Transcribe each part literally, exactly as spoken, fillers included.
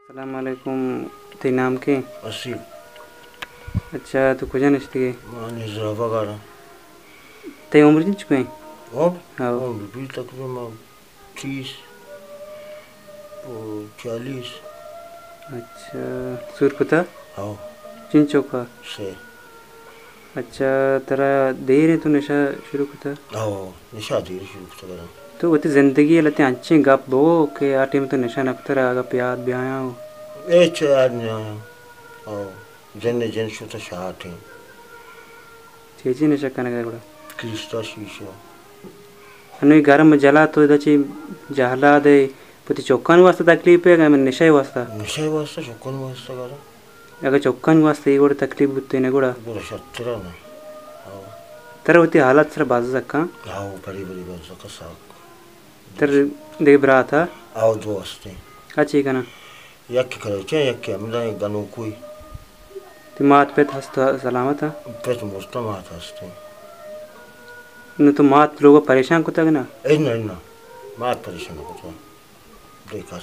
अस्सलाम वालेकुम। ते नाम के अस्सी अच्छा तो कुछ नश्ते के माने ज़राफ़ा गारा ते उम्र कितनी चुके हैं? अब हाँ अब भी तकरीबन तीस और चालीस। अच्छा सुर कुता हाँ चिन चौका से अच्छा तेरा देर है तो नशा शुरू कुता हाँ निशा धीरे शुरू करा तो वो तो ज़िंदगी लते अच्छे गप बो के आटे में तो नशा न कुता आगा प्यार ब्याया हो ए चार ने हाँ जन्ने जन शुरू तो शाट है चेची नशा करने का बड़ा क्रिस्टा शीशा अनु गरम जला तो दची जहला दे पुती चौकान वास्ता तकलीफ है क्या मैं नशा वास्ता निशा वास्ता चौकन वास्ता करा अगर चौकान वास्ता ये बड़ा तकलीफ होते ने गुड़ा पूरा शत्रु ना हाँ तेरा होती हालत सर बाज़ सक्का हाँ बड़ी बड़ी बात सका साक तेरे दे ब्रा था आओ दो वास्ते अच्छी का ना यक करे क्या यक क्या मिला गनो कोई ते मात पे हस्त सलामत है पेट मुस्ता मात हस्ते न तो मात लोग परेशान कुता ना ए ना ना मात परेशान होता देखा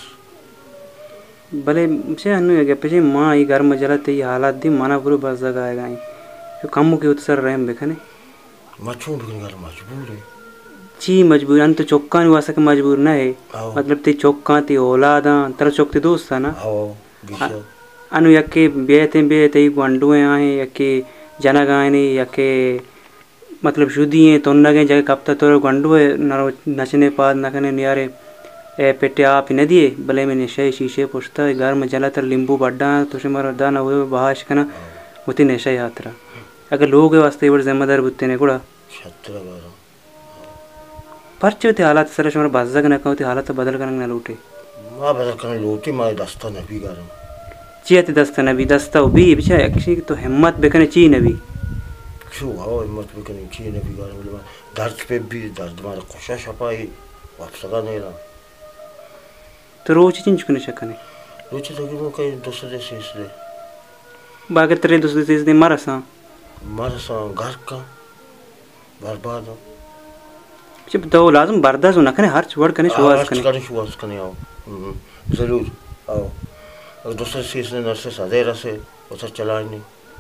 भले से अनु के पीछे माँ ये घर में जला ते ये हालात दी माना पूरे बस जगह आएगा ही जो कम के उत्सर रहे हम बेखने मचूं बिकने का मजबूर है ची मजबूर अन तो चौका नहीं वासा के मजबूर ना है मतलब ते चौका ते औलादा तेरा चौक ते दोस्त था ना हाँ बिशा अनु यके बेते बेते गुंडू हैं आए यके जना गाए नहीं यके मतलब शुद्धि है तो उन्ना के जगह कब तक तो गुंडू है न नचने पाद न करने नियारे ए पेटे आप न दिए भले मैंने शे शीशे पुछता घर में जला तर लींबू बड्डा तो से मर दाना हुए बहाश कना उती नशा यात्रा अगर लोग है वास्ते बड़े जिम्मेदार बुत्ते ने कुड़ा छत्र गारा परचे होते हालात सर शमर बाजा के न कहते हालात बदल करने न लूटे माँ बदल करने लूटी माँ दस्ता नबी गारा चियत दस्ता नबी दस्ता भी बिचा एक्चुअली तो हिम्मत बेकने ची नबी क्यों हाँ हिम्मत बेकने ची नबी गारा बोले दर्द पे भी दर्द मारा खुशा छपाई वापस का नहीं रहा तो रोज चिंच कुने शकने रोज तो कि वो कहीं दूसरे से इसलिए बाकी तेरे दूसरे से इसने मारा सा मारा सा घर का बर्बाद हो जब तो लाज़म बर्दाश्त होना कने हर चुड़ कने शुआस कने कने शुआस कने आओ जरूर आओ और दूसरे से इसने नर्से सादेरा से उसे चला नहीं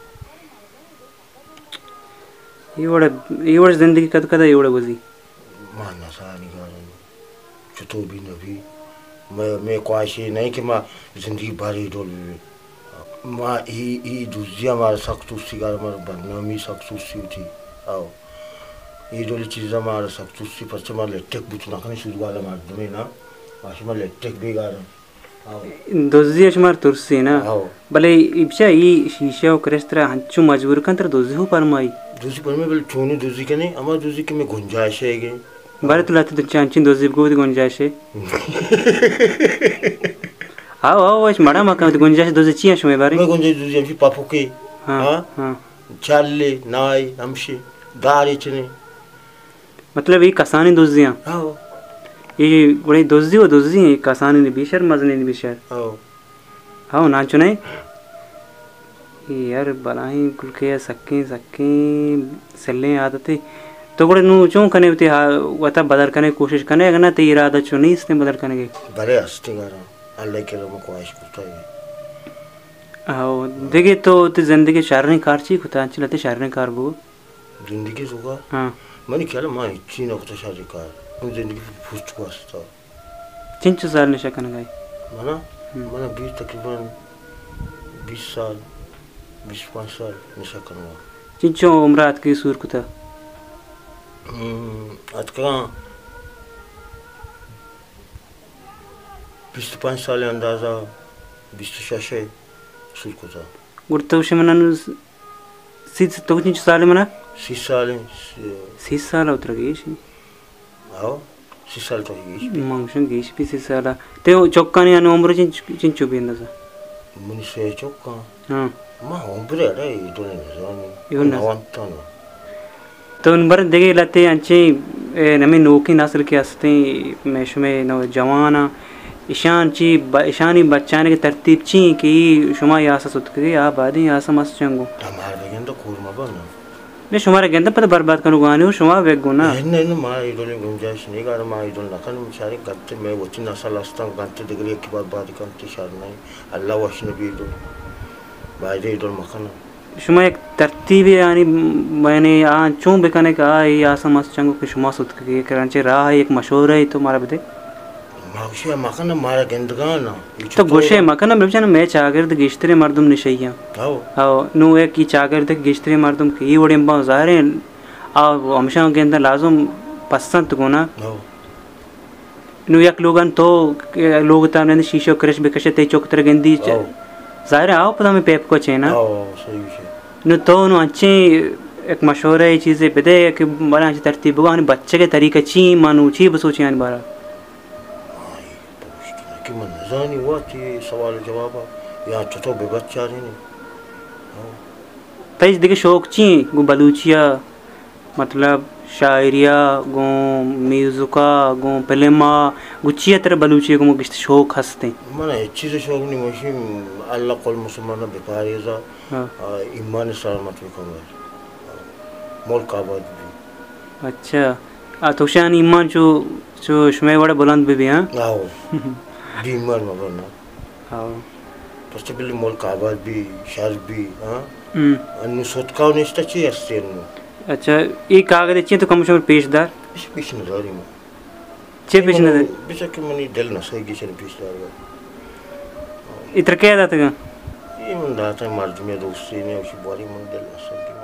ये बड़ा ये बड़ा जिंदगी कद कद ये बड़ा गुज़ी माना सा नहीं गारा चुतो भी नबी मैं मैं ख्वाहिश नहीं कि माँ जिंदगी भारी डोल माँ ही ही दूसरी हमारे सख्त उसी का हमारे बदनामी सख्त उसी थी आओ ये डोली चीज़ें हमारे सख्त उसी पर से हमारे लेटेक बुच ना करने शुरू वाला मार दूँ ना माशी में लेटेक भी गारा दोज़ी अशमार तुरसी ना आओ भले इब्शा ये शीशा और क्रिस्टरा हंचू मजबूर कंतर दोज़ी हो पर माई दूसरी पर में बल चोनी दूसरी के नहीं हमारे दूसरी के में गुंजाइश है कि बारे तो लाते तो चांची दोज़ी को भी गुंजाइश है आओ आओ आज मड़ा मका तो गुंजाइश दोज़ी चिया शुमे बारे मैं गुंजाइश दूसरी हमशी पापू के हाँ हाँ चाले नाई हमशी दारी चने मतलब ये कसानी दोज़ियाँ आओ ये बड़ी दोज़ी वो दोज़ी है कसानी ने बिशर मजने ने बिशर आओ आओ ना चुने यार बनाई कुल के सक्के सक्के सल्ले आदते तो बड़े नू चों कने उते वता बदल करने की कोशिश करने अगर ना ते इरादा चो नहीं इसने बदल करने के बड़े हस्ते गारा अल्लाह के लोगों को आइश करता है आओ देखिए तो ते जिंदगी शारने कार ची कुता अंच लते शारने कार बो जिंदगी सुगा हाँ मैंने क्या माँ चीन को तो शादी कार मैं जिंदगी फुस्ट को हंसता चिंच साल नशा करने गए मना मना बीस तकरीबन बीस साल बीस पाँच साल नशा करना चिंचो उम्र आत की सूर कुता आज कहाँ बीस पाँच साल अंदाज़ा बीस शाशे सूर को था गुड़ता उसे मना नु सीत तो चिंच साल मना सीस साल सीस साल उतर गई शी आओ सीस साल तो ही मांगशन गई भी सीस साल ते चौका ने अनु उम्र चिंच चिंचो भी अंदाज़ा मुनी से चौका हाँ माँ उम्र है रे ये तो नहीं जानी यो ना वांटा ना तो उन बार देखे लाते अंचे नमी नोकी नस्ल के हस्ते मैश में नौ जवाना ईशान ची ईशानी बच्चाने की तरतीब ची कि शुमा यासा सुत के आ बादी यासा मस्त चंगो हमारे बगन तो खूर में बना मैं शुमारे गेंदा पता बर्बाद करूँ गाने हो शुमा वेग गुना नहीं नहीं माँ इधर ही गुंजाइश नहीं कर माँ इधर ना कर सारे करते मैं वो चीज़ नस्ल आस्ता हूँ करते डिग्री की बात बात करते शार नहीं अल्लाह वशन भी इधर बाहर इधर मखाना शुमा एक तरतीब यानी मैंने यहाँ चूँ बेकने का ये आसम आस चंगो कि शुमा सुत के करांचे रहा एक मशहूर है तो मारा बते माउशी मखाना मारा गेंदगाना तो गोशे मखाना बेचन मैं चागिर्द गिश्तरे मर्दुम निशैया आओ आओ नु एक की चागिर्द गिश्तरे मर्दुम की वड़े बाव ज़ाहरे आओ हमेशा गेंदा लाजुम पसंद गुना आओ नु एक लोगन तो लोग ताने शीशो क्रश बेकशे ते चौक तरह गेंदी ज़ाहिर आओ पता मैं पेप को चेना सही है नु तो नु अच्छी एक मशहूर है चीज़ें बदे कि बड़ा अच्छी तरतीब होगा बच्चे के तरीके ची मानू ची बसोची आने बारा कि मन जानी हुआ थी सवाल जवाब यहाँ छोटो बेबच्चा नहीं तैस देखे शौक ची गो बलूचिया मतलब शायरिया गो म्यूजिका गो फिल्मा गुचिया तरह बलूचिया गो किस्त शौक हंसते मन अच्छी से शौक नहीं मुझे अल्लाह कल मुसलमान बेकार है जा ईमान सलामत भी कम मुल्क आबाद भी अच्छा आ तो शान ईमान जो जो शुमे बड़ा बुलंद भी हाँ आओ बीमार मगर ना आओ तो स्टेबल मुल्क आबाद भी शहर भी हाँ अन्य सोचकाव नहीं स्टची अस्ते अन्य अच्छा ये कागज अच्छी तो कम से कम पेशदार इस पेश नज़ारी में चे पेश नज़र बेशक मनी दिल न सही किसी ने पेशदार का इतना क्या दाता का ये मन दाता है मर्द में दोस्ती ने उसी बारी मन दिल न सही